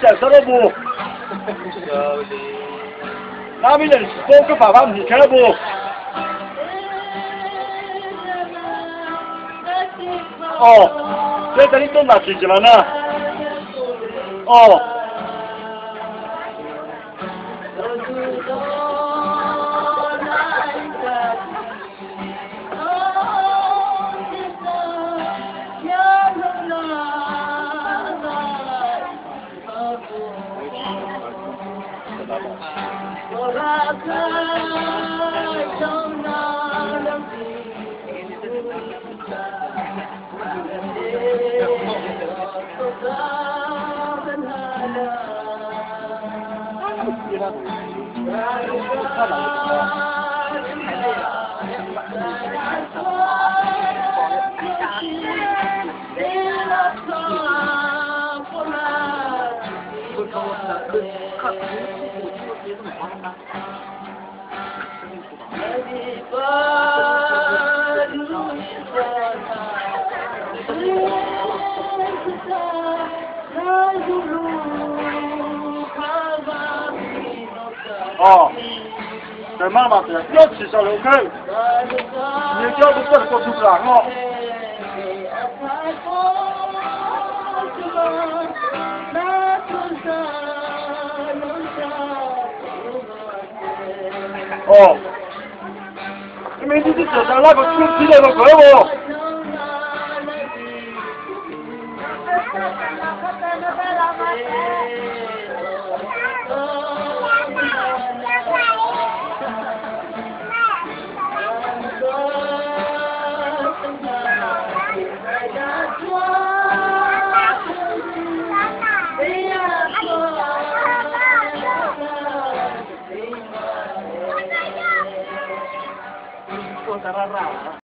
chạy sao đâu bù. Nào bây giờ cô cứ bảo bạn thì thế bù. Thế cái tôi là gì mà nè. Để mà thì nó chỉ sao được ok. Nếu cho tôi có chụp lại ngọ. Mình đi trở ra lại một chút tí này mà có không? Rara.